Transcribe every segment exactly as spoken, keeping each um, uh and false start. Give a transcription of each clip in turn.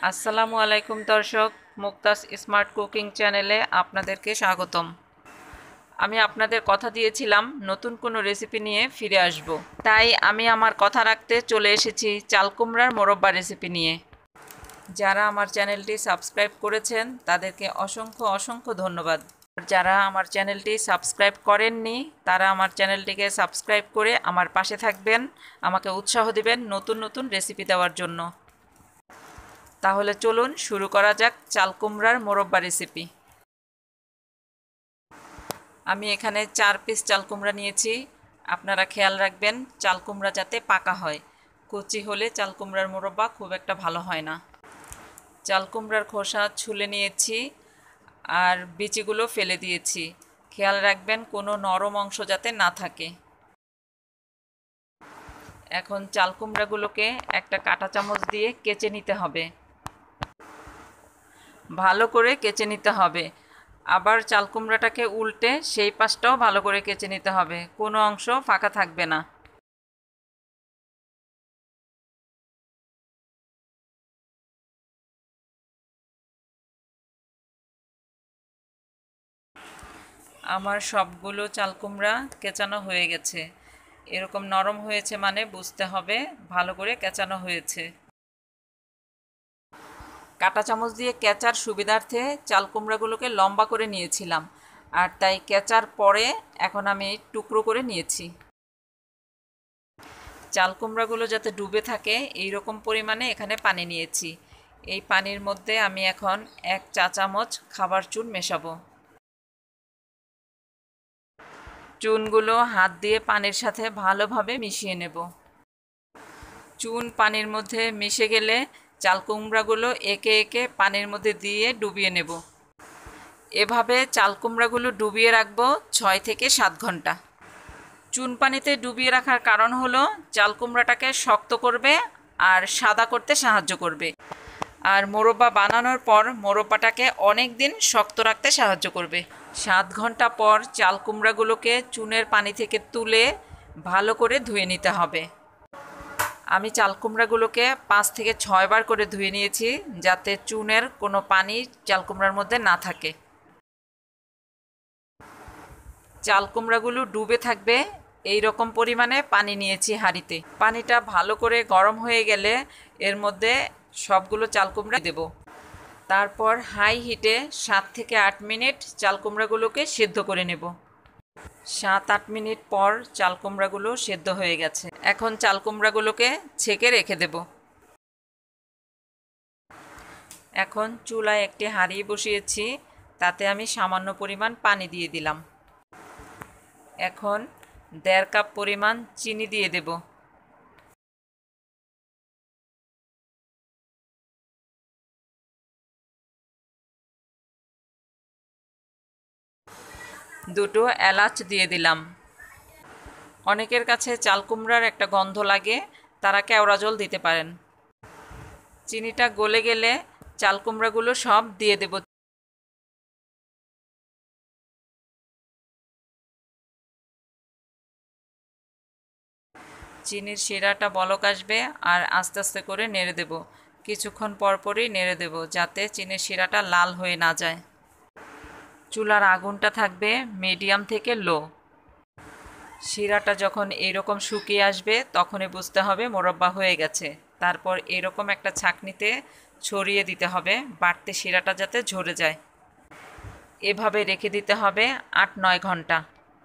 আসসালামু আলাইকুম দর্শক, মুক্তাস স্মার্ট কুকিং চ্যানেলে আপনাদেরকে স্বাগতম। আমি আপনাদের কথা দিয়েছিলাম নতুন কোনো রেসিপি নিয়ে ফিরে আসব, তাই আমি আমার কথা রাখতে চলে এসেছি চাল কুমড়ার মোরব্বা রেসিপি নিয়ে। যারা আমার চ্যানেলটি সাবস্ক্রাইব করেছেন তাদেরকে অসংখ্য অসংখ্য ধন্যবাদ। যারা আমার চ্যানেলটি সাবস্ক্রাইব করেননি তারা আমার চ্যানেলটিকে সাবস্ক্রাইব করে আমার পাশে থাকবেন, আমাকে উৎসাহ দিবেন নতুন নতুন রেসিপি দেওয়ার জন্য। তাহলে চলুন শুরু করা যাক চাল কুমড়ার মোরব্বা রেসিপি। আমি এখানে চার পিস চাল কুমড়া নিয়েছি। আপনারা খেয়াল রাখবেন চাল কুমড়া যাতে পাকা হয়, কচি হলে চাল কুমড়ার মোরব্বা খুব একটা ভালো হয় না। চাল কুমড়ার খোসা ছুলে নিয়েছি আর বিচিগুলো ফেলে দিয়েছি। খেয়াল রাখবেন কোনো নরম অংশ যাতে না থাকে। এখন চাল কুমড়াগুলোকে একটা কাঁটা চামচ দিয়ে কেচে নিতে হবে, ভালো করে কেচে নিতে হবে। আবার চাল কুমড়াটাকে উল্টে সেই পাশটাও ভালো করে কেচে নিতে হবে, কোনো অংশ ফাঁকা থাকবে না। আমার সবগুলো চাল কুমড়া কেচানো হয়ে গেছে। এরকম নরম হয়েছে মানে বুঝতে হবে ভালো করে কেচানো হয়েছে। কাঁটা চামচ দিয়ে কেচার সুবিধার্থে চাল কুমড়াগুলোকে লম্বা করে নিয়েছিলাম, আর তাই কেচার পরে এখন আমি টুকরো করে নিয়েছি। চাল কুমড়াগুলো যাতে ডুবে থাকে এই রকম পরিমাণে এখানে পানি নিয়েছি। এই পানির মধ্যে আমি এখন এক চা চামচ খাবার চুন মেশাবো। চুনগুলো হাত দিয়ে পানির সাথে ভালোভাবে মিশিয়ে নেব। চুন পানির মধ্যে মিশে গেলে চাল কুমড়াগুলো একে একে পানির মধ্যে দিয়ে ডুবিয়ে নেব। এভাবে চাল কুমড়াগুলো ডুবিয়ে রাখবো ছয় থেকে সাত ঘন্টা। চুন পানিতে ডুবিয়ে রাখার কারণ হলো চাল কুমড়াটাকে শক্ত করবে আর সাদা করতে সাহায্য করবে, আর মোরব্বা বানানোর পর মোরব্বাটাকে অনেক দিন শক্ত রাখতে সাহায্য করবে। সাত ঘন্টা পর চাল কুমড়াগুলোকে চুনের পানি থেকে তুলে ভালো করে ধুয়ে নিতে হবে। আমি চাল কুমড়াগুলোকে পাঁচ থেকে ছয় বার করে ধুয়ে নিয়েছি, যাতে চুনের কোনো পানি চাল কুমড়ার মধ্যে না থাকে। চাল কুমড়াগুলো ডুবে থাকবে এই রকম পরিমাণে পানি নিয়েছি হাঁড়িতে। পানিটা ভালো করে গরম হয়ে গেলে এর মধ্যে সবগুলো চাল কুমড়া দেব। তারপর হাই হিটে সাত থেকে আট মিনিট চাল কুমড়াগুলোকে সেদ্ধ করে নেব। সাত আট মিনিট পর চাল কুমড়াগুলো সেদ্ধ হয়ে গেছে। এখন চাল কুমড়াগুলোকে ছেঁকে রেখে দেব। এখন চুলায় একটি হাঁড়ি বসিয়েছি, তাতে আমি সামান্য পরিমাণ পানি দিয়ে দিলাম। এখন দেড় কাপ পরিমাণ চিনি দিয়ে দেব। দুটো এলাচ দিয়ে দিলাম। অনেকের কাছে চাল কুমড়ার একটা গন্ধ লাগে, তারা কেওড়া জল দিতে পারেন। চিনিটা গলে গেলে চাল কুমড়াগুলো সব দিয়ে দেব। চিনির শিরাটা বলক আসবে আর আস্তে আস্তে করে নেড়ে দেব। কিছুক্ষণ পরপরই নেড়ে দেব যাতে চিনির শিরাটা লাল হয়ে না যায়। চুলার আগুনটা থাকবে মিডিয়াম থেকে লো। শিরাটা যখন এইরকম শুকিয়ে আসবে তখনই বুঝতে হবে মোরব্বা হয়ে গেছে। তারপর এরকম একটা ছাঁকনিতে ছড়িয়ে দিতে হবে বাড়তি শিরাটা যাতে ঝরে যায়। এভাবে রেখে দিতে হবে আট নয় ঘন্টা।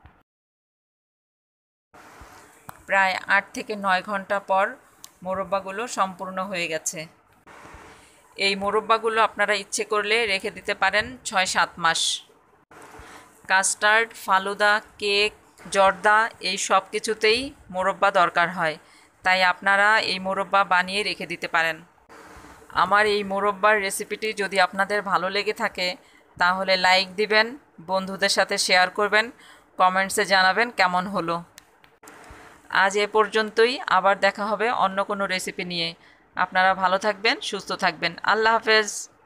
প্রায় আট থেকে নয় ঘন্টা পর মোরব্বাগুলো সম্পূর্ণ হয়ে গেছে। এই মোরব্বাগুলো আপনারা ইচ্ছে করলে রেখে দিতে পারেন ছয় সাত মাস। কাস্টার্ড, ফালুদা, কেক, জর্দা এই সব কিছুতেই মোরব্বা দরকার হয়, তাই আপনারা এই মোরব্বা বানিয়ে রেখে দিতে পারেন। আমার এই মোরব্বার রেসিপিটি যদি আপনাদের ভালো লেগে থাকে তাহলে লাইক দিবেন, বন্ধুদের সাথে শেয়ার করবেন, কমেন্টসে জানাবেন কেমন হলো। আজ এ পর্যন্তই, আবার দেখা হবে অন্য কোনো রেসিপি নিয়ে। আপনারা ভালো থাকবেন, সুস্থ থাকবেন। আল্লাহ হাফেজ।